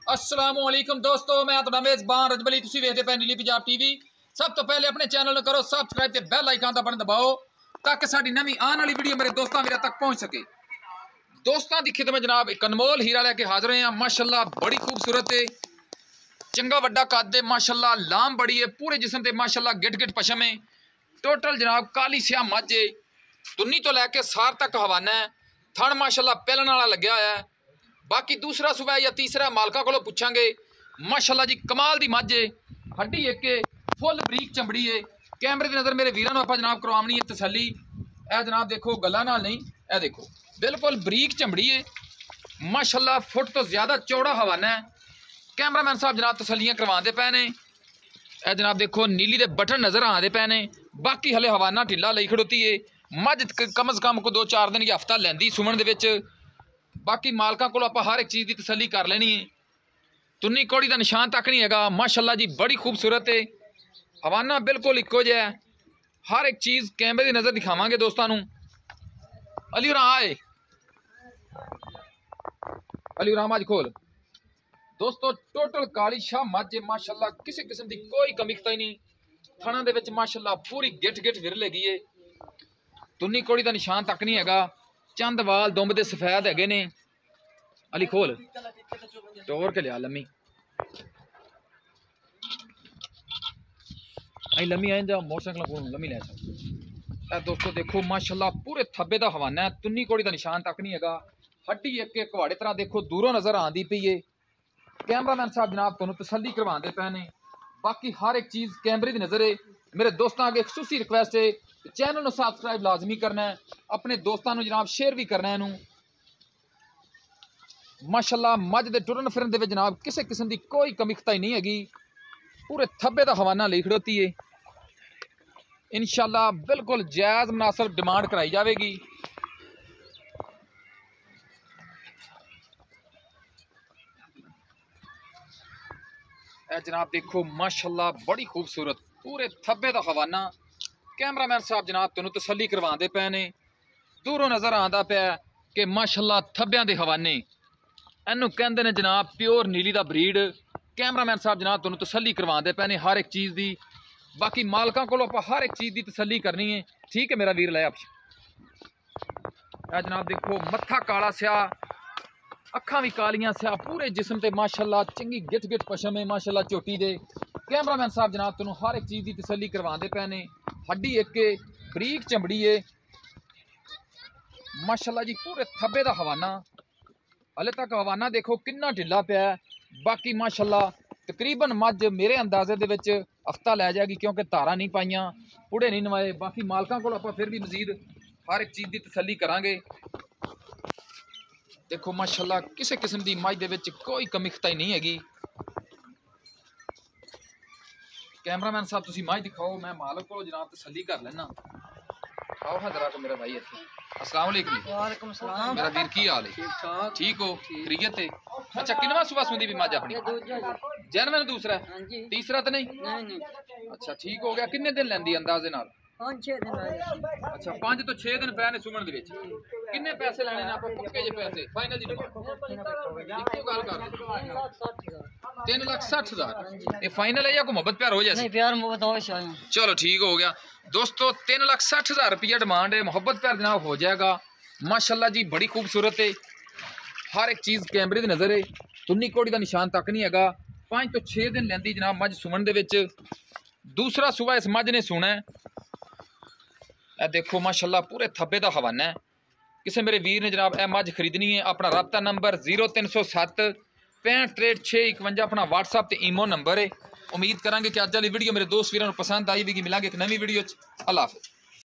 अस्सलामुअलैकुम दोस्तों, मैं तो मेज़बान रजबली, तुसी वेखदे पे नीली पंजाब टीवी। सब तो पहले अपने चैनल को करो सबसक्राइब ते बैल आइकन दा बटन दबाओ ताकि साडी नवी आने वाली वीडियो मेरे दोस्तों मेरे तक पहुंच सके। दोस्तों दी खिदमत जनाब एक अनमोल हीरा लेके हाजिर हैं। माशाल्लाह बड़ी खूबसूरत है, चंगा वड्डा कद है, माशाल्लाह लाम बड़ी है, पूरे जिस्म ते माशाल्लाह गिट गिट पशम है। टोटल जनाब काली स्याह मझ है, तुन्नी तो लैके सार तक हवाना है। थण माशाल्लाह पहलन वाला लग्या होया है। बाकी दूसरा सुबह या तीसरा मालका को पूछांगे। माशाल्लाह जी कमाल दी मझ है, हड्डी एक फुल बरीक चमड़ी है। कैमरे की नज़र मेरे वीरों आप जनाब करवानी है तसली। ए जनाब देखो गला नाल नहीं, ए देखो बिल्कुल बरीक चमड़ी है माशाल्लाह, फुट तो ज़्यादा चौड़ा हवाना है। कैमरामैन साहब जनाब तसलियाँ करवाते पे ने। ए जनाब देखो नीली दे बटन नज़र आते पे ने। बाकी हले हवाना ढिला लई खड़ोती है। मझ कम अज़ कम को 2-4 दिन या हफ्ता लैंदी सुमन दे विच। बाकी मालका को आप हर एक चीज़ की तसली कर लेनी है। तुन्नी कौड़ी का निशान तक नहीं है। माशाल्लाह जी बड़ी खूबसूरत है, हवाना बिल्कुल इको जिहा है। हर एक चीज़ कैमरे की नज़र दिखावांगे दोस्तों नूं। अली उरा आए, अली उरा मझ खोल। दोस्तों टोटल काली शाह मझ है माशाल्लाह, किसी किस्म की कोई कमी खताई नहीं। थणा दे विच माशाल्लाह पूरी गिट गिट विर लगी है। तुन्नी कौड़ी का निशान तक नहीं है। चंद वाल दुंब दे सफेद है ने। अली खोल टोर के लिया लम्मी आई लम्मी आए जा मोटरसाइकिल को लम्मी ले सकते। दोस्तों देखो माशाल्लाह पूरे थब्बे का हवाना है, तुन्नी कौड़ी का निशान तक नहीं है। हड्डी एक एक कुहाड़े तरह देखो दूरों नजर आती पई है। कैमरामैन साहब जनाब तुहानू तसल्ली करवाते पे ने। बाकी हर एक चीज़ कैमरे की नज़र है। मेरे दोस्तों आगे एक खसूसी रिक्वेस्ट है, चैनल को सबसक्राइब लाजमी करना है, अपने दोस्तों को जनाब शेयर भी करना है इनू। माशाल्लाह मझ दे टुरन फिरन दे जनाब किसी किस्म की कोई कमी खताई नहीं हैगी। पूरे थब्बे का हवाना लिख खड़ोती है। इंशाल्लाह बिल्कुल जायज़ मुनासिब डिमांड कराई जाएगी। जनाब देखो माशाल्लाह बड़ी खूबसूरत पूरे थब्बे का हवाना। कैमरामैन साहब जनाब तुहानू तसल्ली करवाते पे ने। दूरों नज़र आता पाया कि माशाल्लाह थब्बियां दे हवाने इनू कहते हैं जनाब प्योर नीली का ब्रीड। कैमरामैन साहब जनाब तुहानू तसल्ली करवाते पे ने हर एक चीज़ की। बाकी मालकों को आप हर एक चीज़ की तसल्ली करनी है। ठीक है मेरा वीर लै आप जनाब देखो मत्था काला स्याह, अखा भी कालियां स्याह, पूरे जिस्म ते माशाल्लाह चंगी गिट गिट पशम है माशाल्लाह चोटी दे। कैमरामैन साहब जनाब तुहानू हर एक चीज़ की तसल्ली करवाते पे ने। हड्डी एक बरीक चमड़ी है माशाल्लाह जी, पूरे थब्बे का हवाना। हले तक हवाना देखो कितना ढिला पिया है। बाकी माशाल्लाह तकरीबन मझ मेरे अंदाजे दे विच हफ्ता लै जाएगी, क्योंकि धारा नहीं पाइयां, पुड़े नहीं नवाए। बाकी मालकों को आप फिर भी मजीद हर एक चीज़ की तसल्ली करांगे। देखो माशाल्लाह किसी किस्म की मझ दे विच कोई कमी खताई नहीं हैगी। कैमरामैन साहब तुसी मझ दिखाओ, मैं मालक को जनाब तसल्ली कर लेना। आओ हाँ जरा को मेरा भाई इत्थे। अस्सलाम वालेकुम। वालेकुम सलाम। मेरा वीर की हाल है? ठीक ठाक। ठीक हो? खैरियत है? अच्छा किनवा सुबह सुंदी भी मझ अपनी? जनवन दूसरा है? हाँ जी। तीसरा तो नहीं? नहीं। अच्छा ठीक हो गया। किन्ने दिन लैंदी अंदाजे नाल? 5-6 दिन आए। अच्छा 5 तो 6 दिन पै ने सुमन दे विच। किन्ने पैसे लेने ने आप पक्के जे पैसे फाइनल दी डिमांड? इक्को गल कर 3,60,000 ये फाइनल है या कोई मोहब्बत प्यार हो जाए? नहीं प्यार मोहब्बत हो शायद। चलो ठीक हो गया दोस्तों, 3,60,000 रुपया डिमांड है। मोहब्बत प्यार जनाब हो जाएगा। माशाल्लाह जी बड़ी खूबसूरत है, हर एक चीज़ कैमरे की नज़र है। तुन्नी कौड़ी का निशान तक नहीं है। 5 तो 6 दिन लैंदी जनाब मझ सुमन दे विच। दूसरा सुबह इस मझ ने सुना है। ए देखो माशाल्लाह पूरे थब्बे का हवाना है। किसी मेरे वीर ने जनाब ए मझ खरीदनी है, अपना रब्ता नंबर 0307 65 63 51 अपना व्हाट्सअप ते ईमो नंबर है। उम्मीद करांगे कि अज वाली वीडियो मेरे दोस्त वीरों को पसंद आई होगी। मिलांगे एक नवी वीडियो। अल्लाह हाफिज़।